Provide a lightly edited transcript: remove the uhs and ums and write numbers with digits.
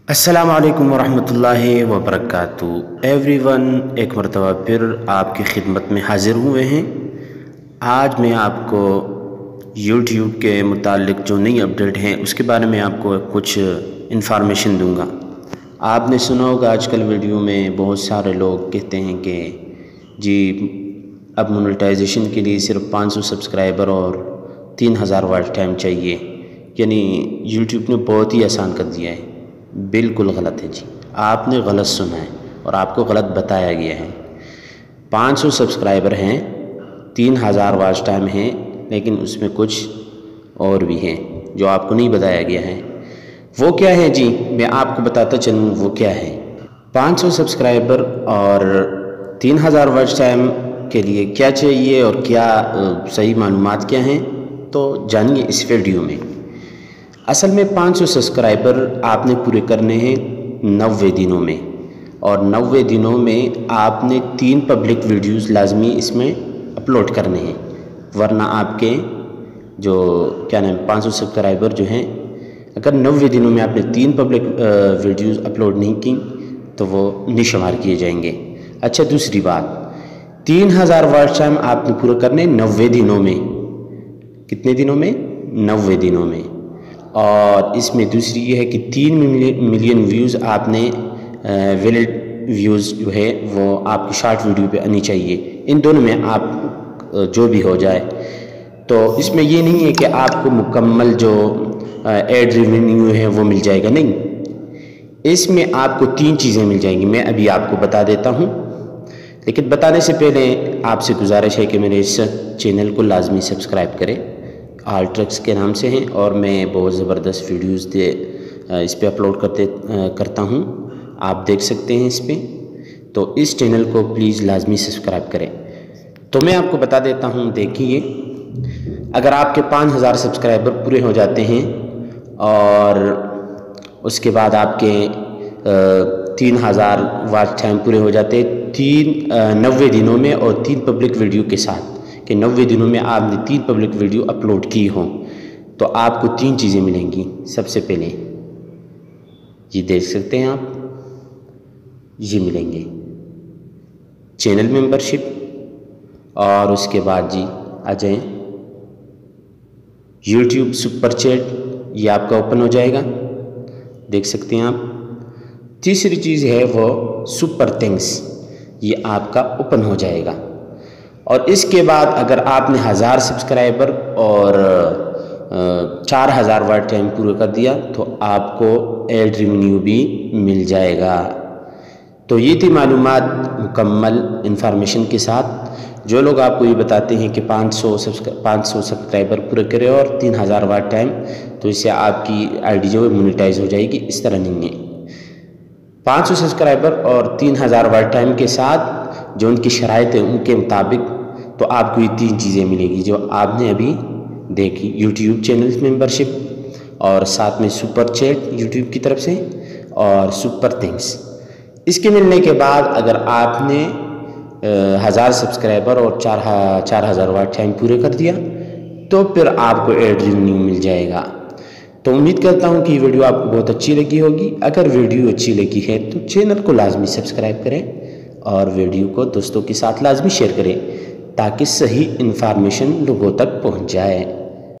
अस्सलामु अलैकुम वरहमतुल्लाहि वबरकातुहू। एवरीवन, एक मरतबा फिर आपकी खिदमत में हाज़िर हुए हैं। आज मैं आपको यूट्यूब के मुतालिक जो नई अपडेट हैं उसके बारे में आपको कुछ इन्फॉर्मेशन दूंगा। आपने सुना होगा आजकल वीडियो में बहुत सारे लोग कहते हैं कि जी अब मोनेटाइजेशन के लिए सिर्फ 500 सब्सक्राइबर और 3000 वॉच टाइम चाहिए, यानी यूट्यूब ने बहुत ही आसान कर दिया है। बिल्कुल गलत है जी, आपने गलत सुना है और आपको गलत बताया गया है। 500 सब्सक्राइबर हैं, 3000 वॉच टाइम हैं, लेकिन उसमें कुछ और भी हैं जो आपको नहीं बताया गया है। वो क्या है जी, मैं आपको बताता चलूँ वो क्या है। 500 सब्सक्राइबर और 3000 वॉच टाइम के लिए क्या चाहिए और क्या सही मालूमात क्या हैं, तो जानिए इस वीडियो में। असल में 500 सब्सक्राइबर आपने पूरे करने हैं 90 दिनों में, और 90 दिनों में आपने 3 पब्लिक वीडियोस लाजमी इसमें अपलोड करने हैं, वरना आपके जो क्या नाम 500 सब्सक्राइबर जो हैं, अगर 90 दिनों में आपने 3 पब्लिक वीडियोस अपलोड नहीं की तो वो निशुमार किए जाएंगे। अच्छा, दूसरी बात, 3000 वॉच टाइम आपने पूरा करने 90 दिनों में। कितने दिनों में? 90 दिनों में। और इसमें दूसरी ये है कि 3 मिलियन व्यूज़ आपने वैलिड व्यूज़ जो है वो आपकी शॉर्ट वीडियो पे आनी चाहिए। इन दोनों में आप जो भी हो जाए, तो इसमें ये नहीं है कि आपको मुकम्मल जो एड रेवेन्यू है वो मिल जाएगा, नहीं। इसमें आपको 3 चीज़ें मिल जाएंगी। मैं अभी आपको बता देता हूँ, लेकिन बताने से पहले आपसे गुजारिश है कि मेरे इस चैनल को लाजमी सब्सक्राइब करें। ऑल ट्रिक्स के नाम से हैं और मैं बहुत ज़बरदस्त वीडियोस इस पे अपलोड करता हूँ, आप देख सकते हैं इस पे। तो इस चैनल को प्लीज़ लाजमी सब्सक्राइब करें। तो मैं आपको बता देता हूँ, देखिए, अगर आपके 5000 सब्सक्राइबर पूरे हो जाते हैं और उसके बाद आपके 3000 वॉच टाइम पूरे हो जाते हैं 90 दिनों में और 3 पब्लिक वीडियो के साथ, कि 90 दिनों में आपने 3 पब्लिक वीडियो अपलोड की हों, तो आपको 3 चीज़ें मिलेंगी। सबसे पहले ये देख सकते हैं आप, ये मिलेंगे चैनल मेंबरशिप, और उसके बाद जी आ जाएं यूट्यूब सुपर चैट, ये आपका ओपन हो जाएगा, देख सकते हैं आप। तीसरी चीज़ है वो सुपर थैंक्स, ये आपका ओपन हो जाएगा। और इसके बाद अगर आपने 1000 सब्सक्राइबर और 4000 वॉच टाइम पूरा कर दिया तो आपको एड रेवेन्यू भी मिल जाएगा। तो ये थी मालूमात मुकम्मल इंफॉर्मेशन के साथ। जो लोग आपको ये बताते हैं कि 500 सब्सक्राइबर पूरे करें और 3000 वॉच टाइम, तो इससे आपकी आईडी जो है मोनेटाइज हो जाएगी, इस तरह नहीं है। 500 सब्सक्राइबर और 3000 वॉच टाइम के साथ जो उनकी शराइत है उनके मुताबिक तो आपको ये 3 चीज़ें मिलेगी जो आपने अभी देखी। यूट्यूब चैनल मेंबरशिप और साथ में सुपर चैट यूट्यूब की तरफ से और सुपर थैंक्स। इसके मिलने के बाद अगर आपने 1000 सब्सक्राइबर और 4000 वॉच टाइम पूरे कर दिया तो फिर आपको एड रेवेन्यू मिल जाएगा। तो उम्मीद करता हूँ कि वीडियो आपको बहुत अच्छी लगी होगी। अगर वीडियो अच्छी लगी है तो चैनल को लाजमी सब्सक्राइब करें और वीडियो को दोस्तों के साथ लाजमी शेयर करें ताकि सही इन्फॉर्मेशन लोगों तक पहुँच जाए।